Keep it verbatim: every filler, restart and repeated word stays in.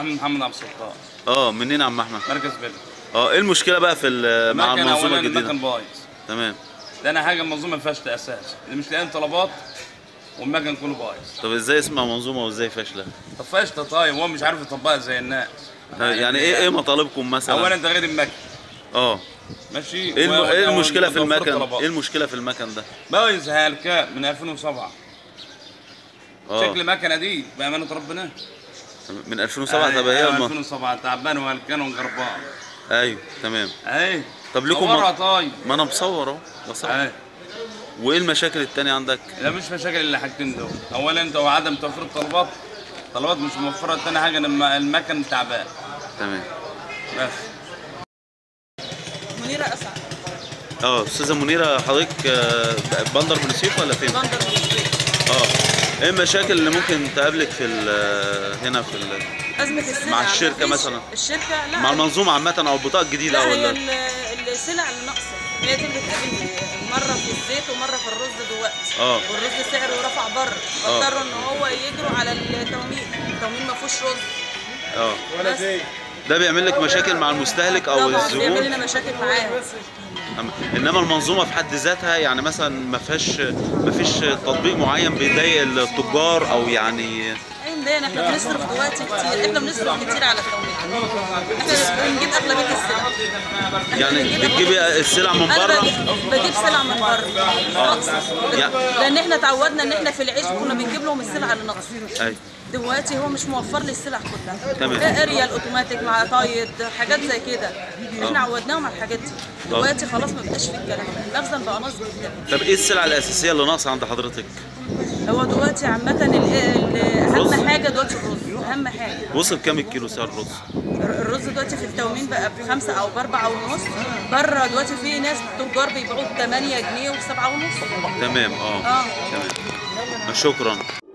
احمد محمد عبد الستار. اه منين يا عم احمد؟ مركز بلد. اه ايه المشكله بقى في مع المنظومه الجديده؟ المكن بايظ. تمام. ده انا حاجه المنظومه ما فيهاش اساس، اللي مش لاقيين طلبات والمكن كله بايظ. طب ازاي اسمها منظومه وازاي فاشله؟ طب فاشله طيب، هو مش عارف يطبقها زي الناس. يعني, يعني ايه ايه مطالبكم مثلا؟ اولا تغيير المكن. اه ماشي. ايه الم... ايه المشكله في المكن؟ ايه المشكله في المكن ده؟ بايظ هالكاء من ألفين وسبعة. اه شكل المكنه دي بامانه ربنا من ألفين وسبعة. طب هي أيوة ألفين وسبعة تعبان وهلكان وغربان. ايوه تمام. ايوه. طب لكم صورها طيب. ما انا مصور اهو بصور. ايوه. وايه المشاكل التانية عندك؟ لا مش مشاكل الا حاجتين دول، اولا انت وعدم توفير الطلبات، الطلبات مش موفره، تاني حاجه لما المكن تعبان. تمام. بس. منيره اسعد. اه استاذه منيره، حضرتك بندر بن سيف ولا فين؟ بندر بن سيف. اه ايه المشاكل اللي ممكن تقابلك في هنا في ازمه السلع مع الشركه مثلا؟ الشركه لا مع المنظومه عامه او البطاقه الجديده لا او هي السلع اللي ناقصه هي دي اللي بتقابلني، مره في الزيت ومره في الرز دلوقتي. اه والرز سعره رفع بره، فاضطروا ان هو يجروا على التومين، التومين ما فيهوش رز. اه ولا زيت. ده بيعمل لك مشاكل مع المستهلك او طبعا الزبون؟ بيعمل لنا مشاكل معاه. انما المنظومه في حد ذاتها يعني مثلا ما فيهاش ما فيش تطبيق معين بيضايق التجار او يعني مضايقنا. احنا بنصرف دلوقتي كتير، احنا بنصرف كتير على التومين، احنا بنجيب اغلبيه السلع. يعني بتجيبي السلع من بره؟ بجيب سلع من بره لان احنا اتعودنا ان احنا في العيش كنا بنجيب لهم السلع اللي ناقصه. ايوه. دلوقتي هو مش موفر لي السلع كلها. تمام. اريال اوتوماتيك مع طايد حاجات زي كده، احنا عودناهم على الحاجات دي. دلوقتي خلاص ما بقاش في الكلام ده، المخزن بقى ناقص جدا. طب ايه السلع الاساسيه اللي ناقصه عند حضرتك؟ هو دلوقتي عامه اهم حاجه دلوقتي الرز، اهم حاجه. وصل كام الكيلو سعر الرز؟ الرز دلوقتي في التومين بقى بخمسه او باربعه ونص، بره دلوقتي في ناس تجار بيبيعوه ب تمانية جنيه وسبعة ونص. تمام. اه اه تمام. شكرا.